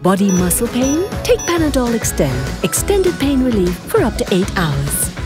Body muscle pain? Take Panadol Extend. Extended pain relief for up to 8 hours.